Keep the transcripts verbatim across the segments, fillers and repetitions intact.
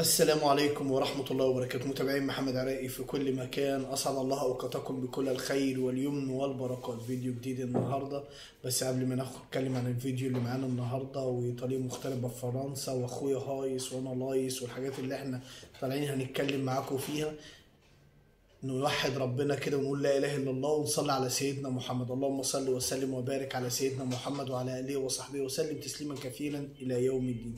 السلام عليكم ورحمة الله وبركاته. متابعين محمد عراقي في كل مكان، أسعد الله أوقاتكم بكل الخير واليمن والبركات. فيديو جديد النهاردة، بس قبل ما ناخد نتكلم عن الفيديو اللي معانا النهاردة وطريقة مختلفة في فرنسا وأخويا هايس وأنا لايس والحاجات اللي احنا طالعين هنتكلم معاكم فيها، نوحد ربنا كده ونقول لا إله إلا الله ونصلي على سيدنا محمد. اللهم صل وسلم وبارك على سيدنا محمد وعلى آله وصحبه وسلم تسليما كثيرا إلى يوم الدين.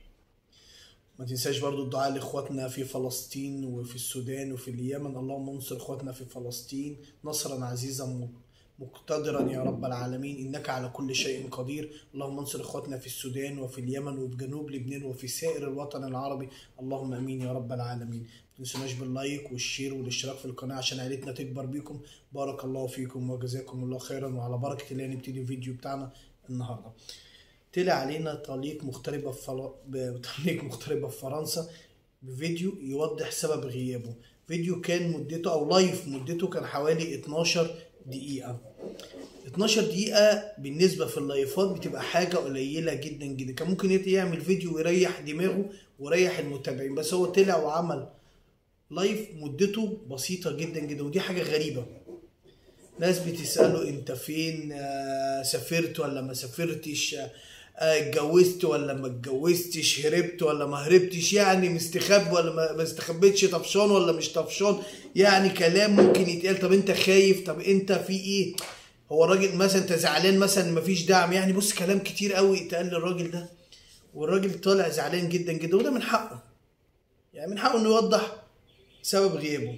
ما تنساش برضو الدعاء لاخواتنا في فلسطين وفي السودان وفي اليمن. اللهم انصر اخواتنا في فلسطين نصرا عزيزا مقتدرا يا رب العالمين، انك على كل شيء قدير. اللهم انصر اخواتنا في السودان وفي اليمن وفي جنوب لبنان وفي سائر الوطن العربي، اللهم امين يا رب العالمين. ما تنسوناش باللايك والشير والاشتراك في القناه عشان عائلتنا تكبر بيكم. بارك الله فيكم وجزاكم الله خيرا. وعلى بركه الله نبتدي الفيديو بتاعنا النهارده. طلع علينا طليق مغتربة في فل... بطليق مغتربة في فرنسا بفيديو يوضح سبب غيابه. فيديو كان مدته او لايف مدته كان حوالي اتناشر دقيقة. اتناشر دقيقة بالنسبة في اللايفات بتبقى حاجة قليلة جدا جدا. كان ممكن يعمل فيديو ويريح دماغه ويريح المتابعين، بس هو طلع وعمل لايف مدته بسيطة جدا جدا، ودي حاجة غريبة. ناس بتسأله انت فين، آه سافرت ولا ما سافرتش، اتجوزت ولا ما اتجوزتش، هربت ولا ما هربتش، يعني مستخب ولا ما استخبيتش، طفشان ولا مش طفشان، يعني كلام ممكن يتقال. طب انت خايف، طب انت في ايه، هو الراجل مثلا انت زعلان مثلا ما فيش دعم، يعني بص كلام كتير قوي اتقال للراجل ده، والراجل طالع زعلان جدا جدا، وده من حقه، يعني من حقه انه يوضح سبب غيابه.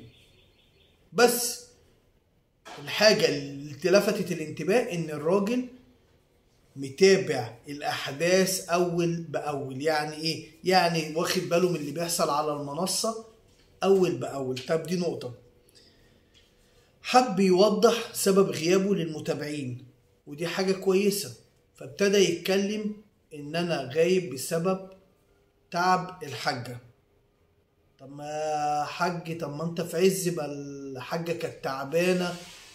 بس الحاجة اللي لفتت الانتباه ان الراجل متابع الاحداث اول باول. يعني ايه؟ يعني واخد باله من اللي بيحصل على المنصة اول باول. طب دي نقطة، حب يوضح سبب غيابه للمتابعين ودي حاجة كويسة. فابتدى يتكلم ان انا غايب بسبب تعب الحاجة. طب ما حاج، طب ما انت في عز ما الحاجة كانت تعبانة،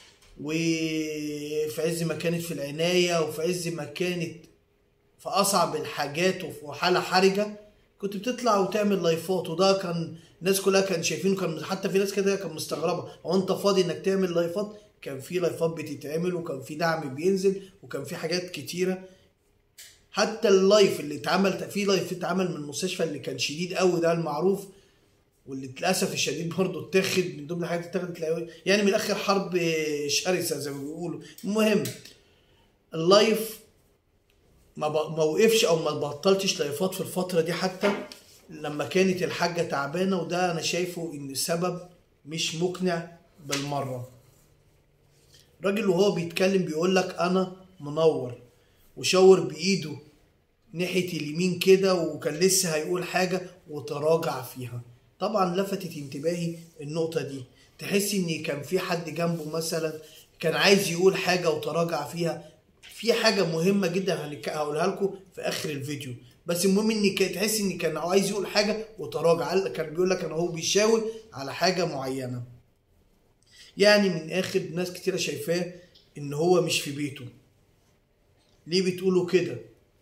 وفي عز ما كانت في العناية، وفي عز ما كانت في أصعب الحاجات وفي حالة حرجة، كنت بتطلع وتعمل لايفات. وده كان الناس كلها كان شايفينه، كان حتى في ناس كده كان مستغربة، هو أنت فاضي إنك تعمل لايفات؟ كان في لايفات بتتعمل، وكان في دعم بينزل، وكان في حاجات كتيرة. حتى اللايف اللي اتعمل، في لايف اتعمل من المستشفى اللي كان شديد قوي ده المعروف، واللي للاسف الشديد برضه اتاخد من ضمن الحاجات اتاخدت، يعني من الاخر حرب شرسه زي ما بيقولوا. المهم اللايف ما ما وقفش او ما بطلتش لايفات في الفتره دي حتى لما كانت الحاجه تعبانه، وده انا شايفه ان السبب مش مقنع بالمره. الراجل وهو بيتكلم بيقول لك انا منور، وشاور بايده ناحيه اليمين كده، وكان لسه هيقول حاجه وتراجع فيها. طبعا لفتت انتباهي النقطة دي، تحس ان كان في حد جنبه مثلا كان عايز يقول حاجة وتراجع فيها. في حاجة مهمة جدا هقولها لكم في اخر الفيديو، بس المهم ان تحس ان كان عايز يقول حاجة وتراجع. كان بيقول لك انا هو بيشاور على حاجة معينة. يعني من اخر ناس كتيرة شايفاه ان هو مش في بيته. ليه بتقولوا كده؟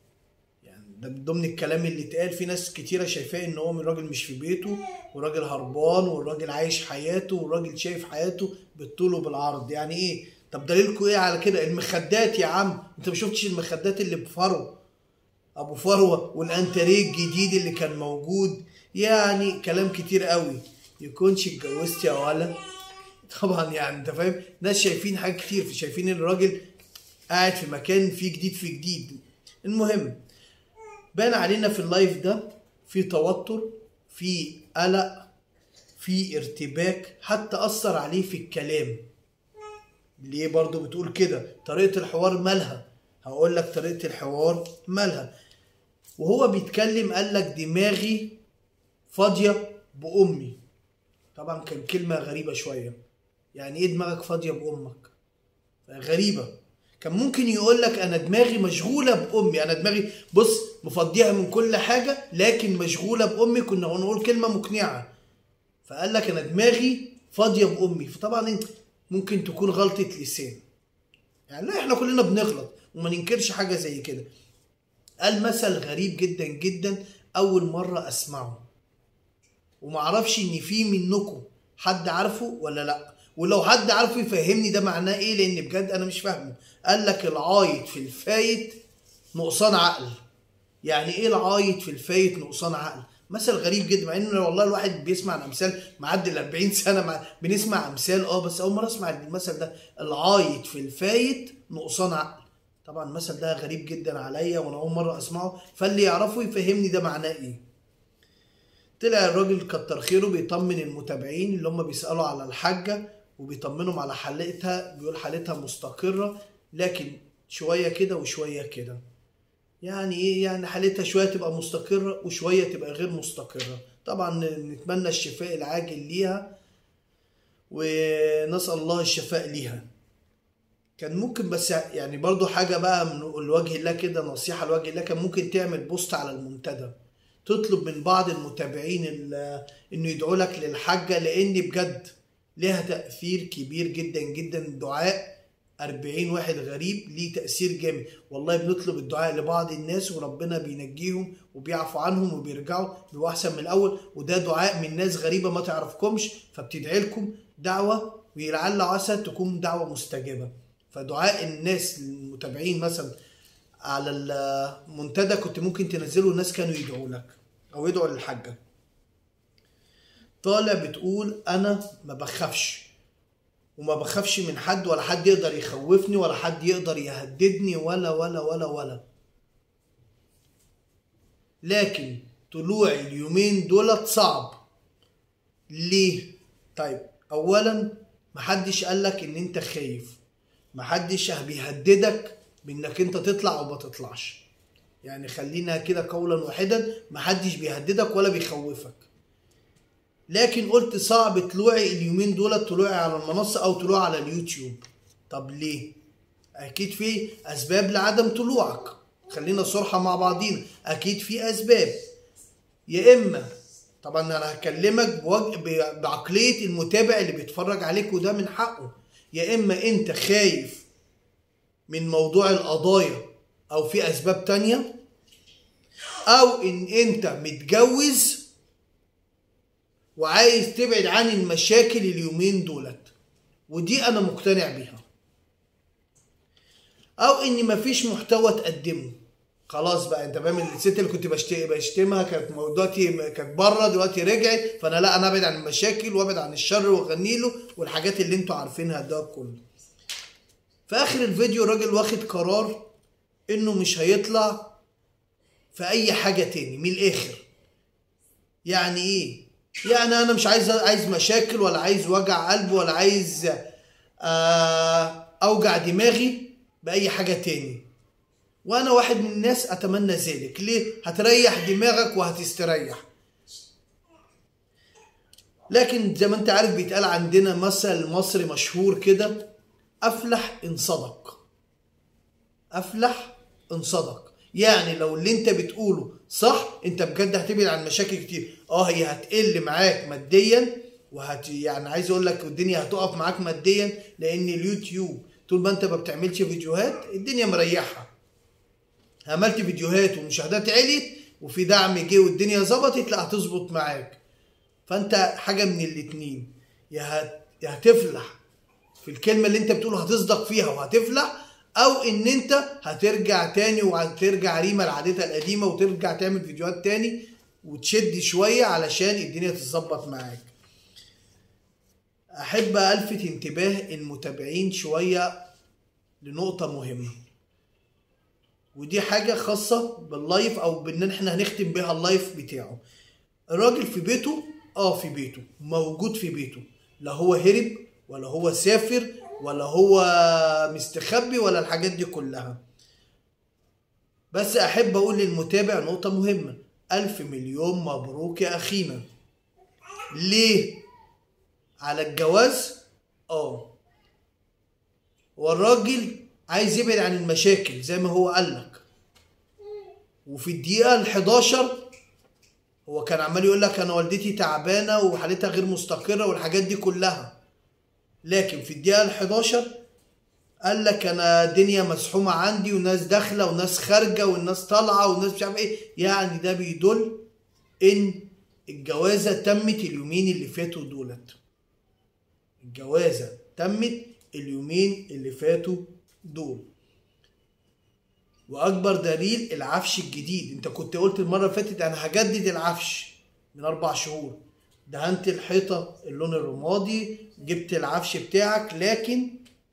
ده من ضمن الكلام اللي اتقال. في ناس كتيره شايفاه ان هو من راجل مش في بيته، وراجل هربان، والراجل عايش حياته، والراجل شايف حياته بالطول وبالعرض. يعني ايه؟ طب دليلكم ايه على كده؟ المخدات يا عم، انت ما شفتش المخدات اللي بفروه ابو فروه والانتريه الجديد اللي كان موجود؟ يعني كلام كتير قوي. يكونش اتجوزت يا ولا؟ طبعا يعني انت فاهم، ناس شايفين حاجات كتير، شايفين ان الراجل قاعد في مكان فيه جديد في جديد. المهم بان علينا في اللايف ده في توتر، في قلق، في ارتباك، حتى اثر عليه في الكلام. ليه برضو بتقول كده؟ طريقة الحوار مالها؟ هقول لك طريقة الحوار مالها. وهو بيتكلم قال لك دماغي فاضية بأمي. طبعا كان كلمة غريبة شوية. يعني ايه دماغك فاضية بأمك؟ غريبة. كان ممكن يقول لك انا دماغي مشغوله بامي، انا دماغي بص مفضيها من كل حاجه لكن مشغوله بامي، كنا نقول كلمه مقنعه. فقال لك انا دماغي فاضيه بامي. فطبعا ممكن تكون غلطه لسان، يعني لا احنا كلنا بنغلط وما ننكرش حاجه زي كده. قال مثل غريب جدا جدا اول مره اسمعه. ومعرفش ان في منكم حد عارفه ولا لا، ولو حد عارفه يفهمني ده معناه ايه، لان بجد انا مش فاهمه. قال لك العايط في الفايت نقصان عقل. يعني ايه العايط في الفايت نقصان عقل؟ مثل غريب جدا، مع ان والله الواحد بيسمع عن امثال معدي ال أربعين سنه، مع بنسمع امثال اه بس اول مره اسمع المثل ده، العايط في الفايت نقصان عقل. طبعا المثل ده غريب جدا عليا وانا اول مره اسمعه، فاللي يعرفه يفهمني ده معناه ايه. طلع الراجل كتر خيره بيطمن المتابعين اللي هم بيسالوا على الحاجه، وبيطمنهم على حالتها، بيقول حالتها مستقره لكن شويه كده وشويه كده. يعني ايه؟ يعني حالتها شويه تبقى مستقره وشويه تبقى غير مستقره. طبعا نتمنى الشفاء العاجل ليها ونسال الله الشفاء ليها. كان ممكن بس يعني برضو حاجه بقى من الوجه الله كده، نصيحه لوجه الله، كان ممكن تعمل بوست على المنتدى تطلب من بعض المتابعين انه يدعوا لك للحاجه، لان بجد لها تاثير كبير جدا جدا. دعاء أربعين واحد غريب ليه تأثير جامد. والله بنطلب الدعاء لبعض الناس وربنا بينجيهم وبيعفو عنهم وبيرجعوا بيبقوا أحسن من الأول، وده دعاء من ناس غريبة ما تعرفكمش، فبتدعي لكم دعوة ولعل عسى تكون دعوة مستجابة. فدعاء الناس المتابعين مثلا على المنتدى كنت ممكن تنزلوا الناس كانوا يدعوا لك أو يدعوا للحاجة. طالع بتقول أنا ما بخافش وما بخافش من حد، ولا حد يقدر يخوفني، ولا حد يقدر يهددني، ولا ولا ولا ولا لكن طلوع اليومين دولت صعب. ليه؟ طيب اولا محدش قالك ان انت خايف، محدش بيهددك بانك انت تطلع او ما تطلعش، يعني خلينا كده قولا واحدا، محدش بيهددك ولا بيخوفك. لكن قلت صعب طلوعي اليومين دول، طلوعي على المنصة او طلوعي على اليوتيوب. طب ليه؟ اكيد في اسباب لعدم طلوعك، خلينا صراحة مع بعضينا، اكيد في اسباب. يا اما طبعا انا هكلمك بعقلية المتابع اللي بيتفرج عليك وده من حقه، يا اما انت خايف من موضوع القضايا او في اسباب تانية، او ان انت متجوز وعايز تبعد عن المشاكل اليومين دولت، ودي انا مقتنع بيها، او ان مفيش محتوى تقدمه. خلاص بقى انت فاهم، الست اللي كنت بشتمها كانت دلوقتي كانت بره، دلوقتي رجعت، فانا لا انا ابعد عن المشاكل وابعد عن الشر واغني له والحاجات اللي انتوا عارفينها ده كله. في اخر الفيديو الراجل واخد قرار انه مش هيطلع في اي حاجه تاني من الاخر. يعني ايه؟ يعني انا مش عايز عايز مشاكل، ولا عايز وجع قلب، ولا عايز اوجع دماغي باي حاجه تاني. وانا واحد من الناس اتمنى ذلك. ليه؟ هتريح دماغك وهتستريح. لكن زي ما انت عارف بيتقال عندنا مثل مصري مشهور كده، افلح ان صدق. افلح ان صدق، يعني لو اللي انت بتقوله صح انت بجد هتبعد عن مشاكل كتير. اه هي هتقل معاك ماديا، وهت يعني عايز اقول لك الدنيا هتقف معاك ماديا، لان اليوتيوب طول ما انت ما بتعملش فيديوهات الدنيا مريحه. عملت فيديوهات ومشاهدات عليت وفي دعم جه والدنيا ظبطت، لا هتظبط معاك. فانت حاجه من الاتنين، يا هتفلح في الكلمه اللي انت بتقوله هتصدق فيها وهتفلح، او ان انت هترجع تاني وهترجع ريما لعادتها القديمه وترجع تعمل فيديوهات تاني وتشد شويه علشان الدنيا تتظبط معاك. احب الفت انتباه المتابعين شويه لنقطه مهمه، ودي حاجه خاصه باللايف او بان احنا هنختم بيها اللايف بتاعه. الراجل في بيته، اه في بيته، موجود في بيته، لا هو هرب ولا هو سافر ولا هو مستخبي ولا الحاجات دي كلها. بس احب اقول للمتابع نقطة مهمة، الف مليون مبروك يا اخينا. ليه؟ على الجواز. اه والراجل عايز يبعد عن المشاكل زي ما هو قالك، وفي الدقيقة الحداشر هو كان عمال يقول لك انا والدتي تعبانة وحالتها غير مستقرة والحاجات دي كلها، لكن في الدقيقة الحداشر قال لك انا الدنيا مسحومة عندي وناس داخلة وناس خارجة والناس طالعة والناس مش عارف ايه. يعني ده بيدل ان الجوازة تمت اليومين اللي فاتوا دولت، الجوازة تمت اليومين اللي فاتوا دول. واكبر دليل العفش الجديد، انت كنت قلت المرة اللي فاتت انا هجدد العفش من اربع شهور، دهنت الحيطة اللون الرمادي، جبت العفش بتاعك، لكن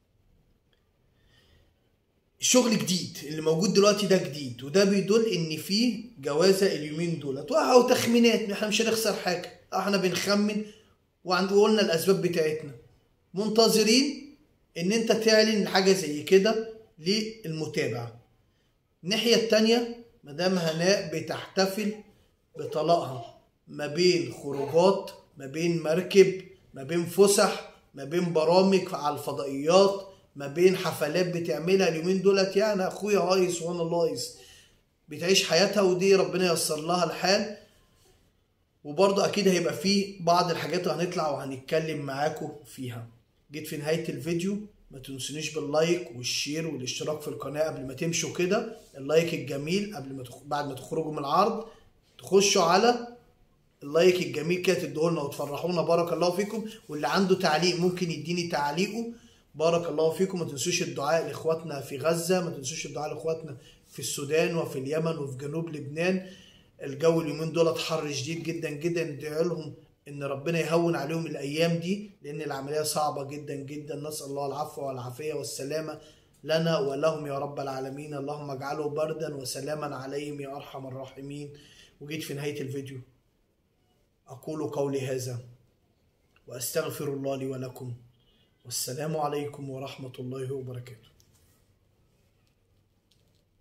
الشغل جديد اللي موجود دلوقتي ده جديد، وده بيدل ان في جوازة اليومين دولت او تخمينات، احنا مش هنخسر حاجة، احنا بنخمن وقلنا الاسباب بتاعتنا، منتظرين ان انت تعلن حاجة زي كده للمتابع. الناحية التانية مدام هناء بتحتفل بطلاقها، ما بين خروجات، ما بين مركب، ما بين فسح، ما بين برامج على الفضائيات، ما بين حفلات بتعملها اليومين دولت. يعني اخويا هايص وانا لايص، بتعيش حياتها، ودي ربنا ييسر لها الحال. وبرضه اكيد هيبقى فيه بعض الحاجات اللي هنطلع وهنتكلم معاكم فيها. جيت في نهاية الفيديو، ما تنسونيش باللايك والشير والاشتراك في القناة قبل ما تمشوا كده. اللايك الجميل قبل ما تخ... بعد ما تخرجوا من العرض تخشوا على اللايك الجميل كده تدوهولنا وتفرحونا، بارك الله فيكم. واللي عنده تعليق ممكن يديني تعليقه، بارك الله فيكم. ما تنسوش الدعاء لاخواتنا في غزة، ما تنسوش الدعاء لاخواتنا في السودان وفي اليمن وفي جنوب لبنان. الجو اليومين دولت حر شديد جدا جدا، ندعي لهم ان ربنا يهون عليهم الايام دي، لان العمليه صعبه جدا جدا. نسال الله العفو والعافيه والسلامه لنا ولهم يا رب العالمين. اللهم اجعله بردا وسلاما عليهم يا ارحم الراحمين. وجيت في نهايه الفيديو اقول قولي هذا واستغفر الله لي ولكم، والسلام عليكم ورحمه الله وبركاته.